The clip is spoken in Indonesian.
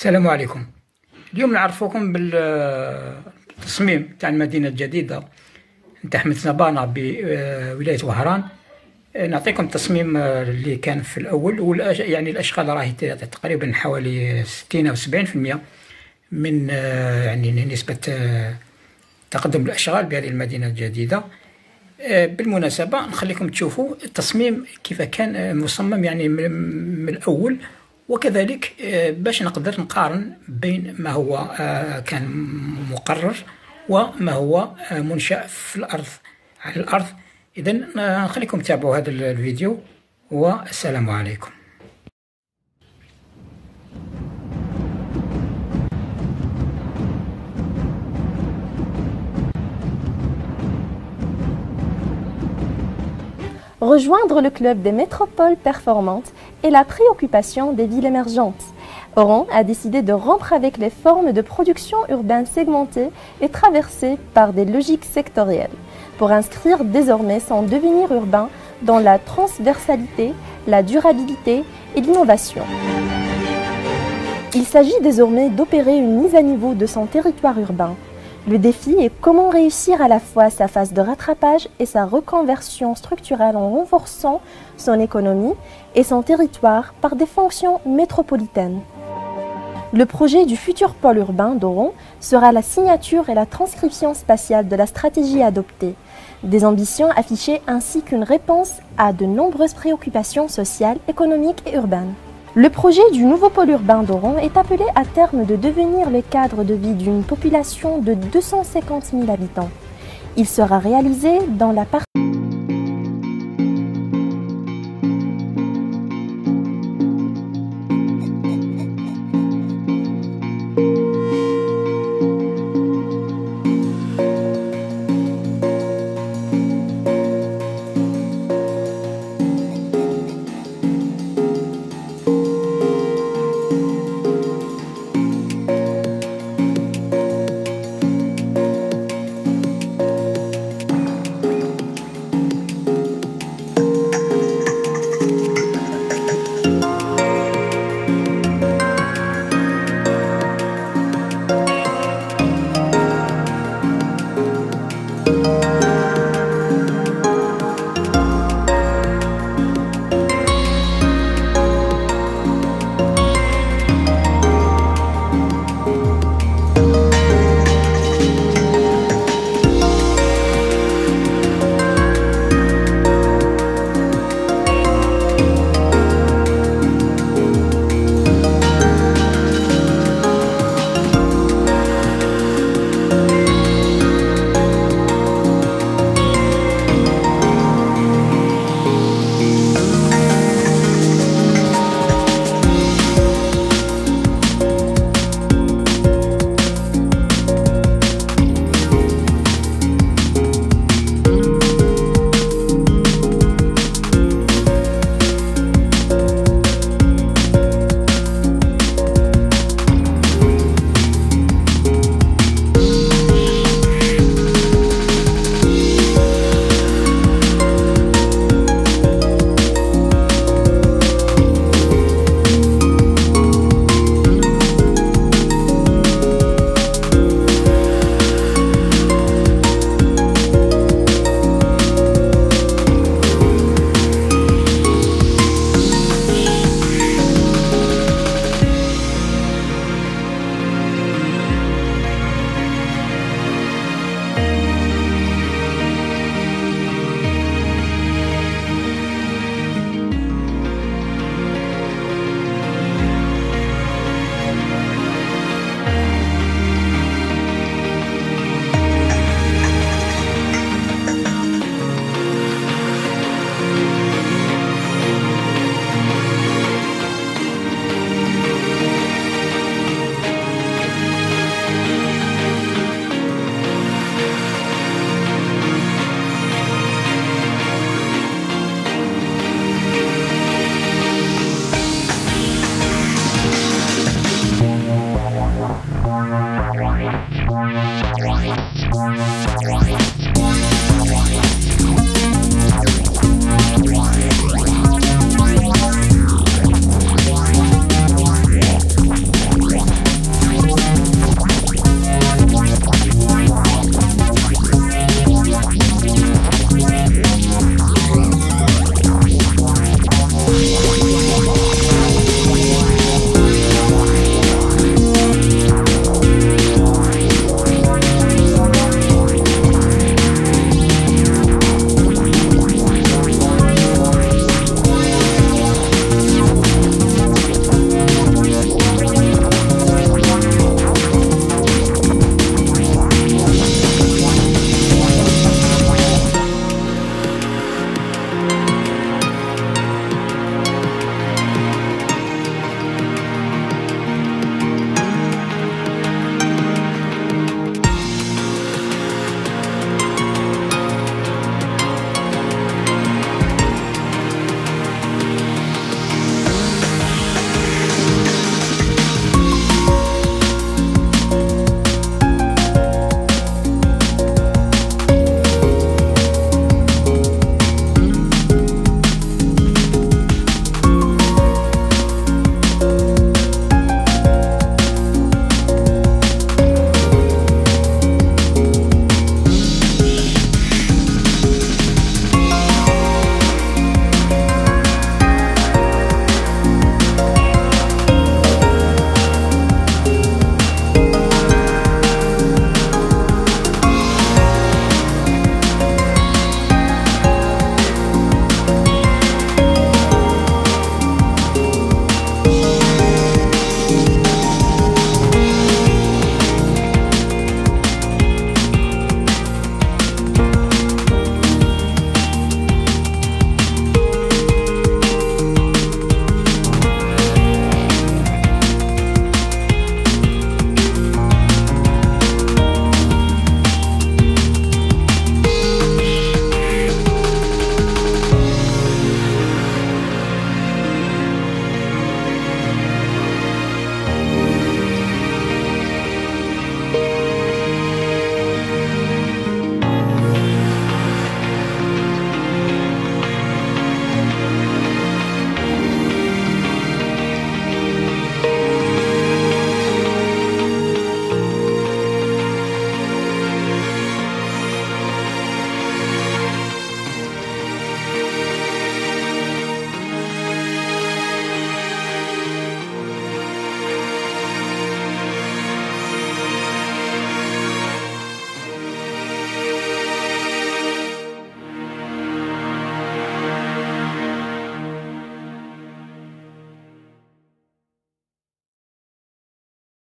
السلام عليكم. اليوم نعرفوكم بالتصميم تاع المدينة الجديدة نتاع حمد نبانة بولاية وهران. نعطيكم التصميم اللي كان في الأول، يعني الأشغال راهي تقريبا حوالي 60 أو 70% من يعني نسبة تقدم الأشغال بهذه المدينة الجديدة. بالمناسبة نخليكم تشوفوا التصميم كيف كان مصمم يعني من الأول، وكذلك باش نقدر نقارن بين ما هو كان مقرر وما هو منشأ في الأرض على الأرض. إذن نخليكم تتابعوا هذا الفيديو، والسلام عليكم. Rejoindre le club des métropoles performantes est la préoccupation des villes émergentes. Oran a décidé de rompre avec les formes de production urbaine segmentées et traversées par des logiques sectorielles, pour inscrire désormais son devenir urbain dans la transversalité, la durabilité et l'innovation. Il s'agit désormais d'opérer une mise à niveau de son territoire urbain. Le défi est comment réussir à la fois sa phase de rattrapage et sa reconversion structurelle en renforçant son économie et son territoire par des fonctions métropolitaines. Le projet du futur pôle urbain d'Oran sera la signature et la transcription spatiale de la stratégie adoptée, des ambitions affichées ainsi qu'une réponse à de nombreuses préoccupations sociales, économiques et urbaines. Le projet du nouveau pôle urbain d'Oran est appelé à terme de devenir le cadre de vie d'une population de 250 000 habitants. Il sera réalisé dans la partie